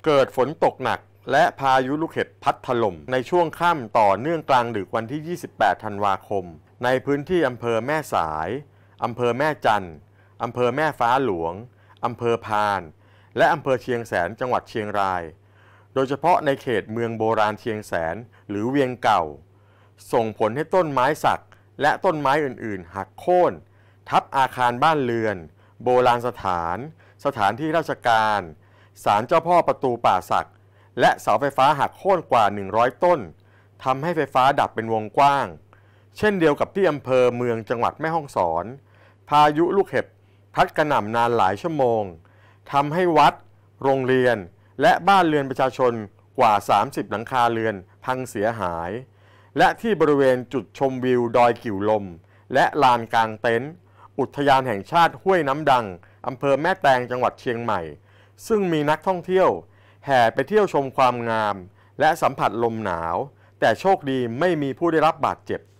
เกิดฝนตกหนักและพายุลูกเห็บพัดถล่มในช่วงค่ำต่อเนื่องกลางดึกวันที่ 28 ธันวาคมในพื้นที่อำเภอแม่สายอำเภอแม่จันทร์อำเภอแม่ฟ้าหลวงอำเภอพานและอำเภอเชียงแสนจังหวัดเชียงรายโดยเฉพาะในเขตเมืองโบราณเชียงแสนหรือเวียงเก่าส่งผลให้ต้นไม้สักและต้นไม้อื่นๆหักโค่นทับอาคารบ้านเรือนโบราณสถานที่ราชการศาลเจ้าพ่อประตูป่าสักและเสาไฟฟ้าหักโค่นกว่า100ต้นทำให้ไฟฟ้าดับเป็นวงกว้างเช่นเดียวกับที่อำเภอเมืองจังหวัดแม่ฮ่องสอนพายุลูกเห็บพัดกระหน่ำนานหลายชั่วโมงทำให้วัดโรงเรียนและบ้านเรือนประชาชนกว่า30หลังคาเรือนพังเสียหายและที่บริเวณจุดชมวิวดอยกิ่วลมและลานกลางเต็นท์อุทยานแห่งชาติห้วยน้ำดังอำเภอแม่แตงจังหวัดเชียงใหม่ซึ่งมีนักท่องเที่ยวแห่ไปเที่ยวชมความงามและสัมผัสลมหนาวแต่โชคดีไม่มีผู้ได้รับบาดเจ็บ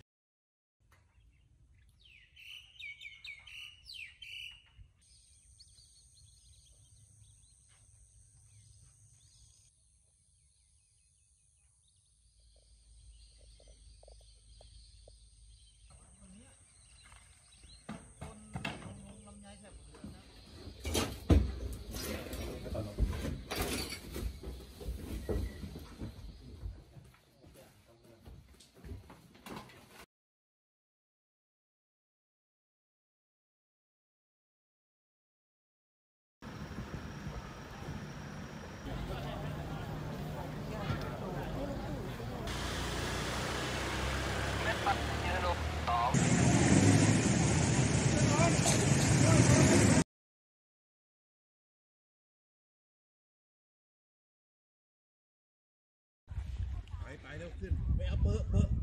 ไปเร็วขึ้นไม่เอาเปอะ